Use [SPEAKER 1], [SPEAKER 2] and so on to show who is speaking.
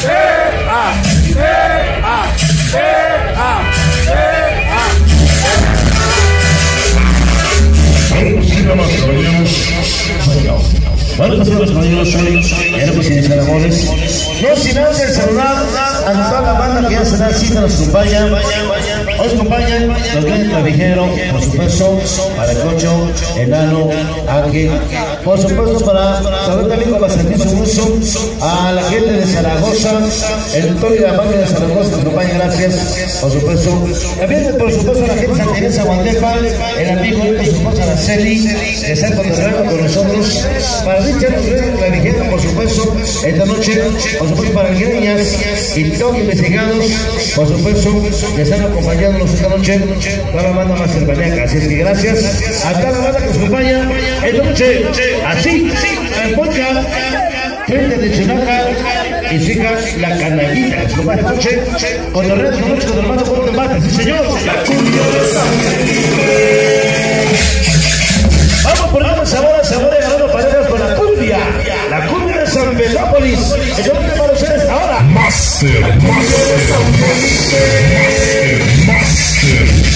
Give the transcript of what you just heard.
[SPEAKER 1] Bueno, pues los caballeros hoy ya no quisiera echar amores. No sin antes saludar a toda la banda que ya se da cita, nos acompaña. Hoy acompañan los grandes clavijeros, por supuesto, para Cocho, Enano, Ángel. Por supuesto, para saber también con bastante gusto a la gente de Zaragoza, el Toro y la banda de Zaragoza nos acompaña, gracias. Por supuesto, también, por supuesto, la gente de Santa Teresa Guantepa, el amigo de su esposa Araceli, que está contando con nosotros. Para Richard, los grandes clavijeros, por supuesto, esta noche, por supuesto, para Greñas y todos investigados, por supuesto, que están acompañándonos esta noche, toda la banda más cervaneca. Así es que gracias a toda la banda que nos acompaña esta noche, así, en Polka, frente de Chinaca y siga la canallita. Esta noche, con los redes, con el hermano Juan de Mata, sí señor. La cumbia de San Felipe. Vamos por el sabor agarrando parejas con la cumbia de San Belópolis. El nombre para ustedes ahora. Master.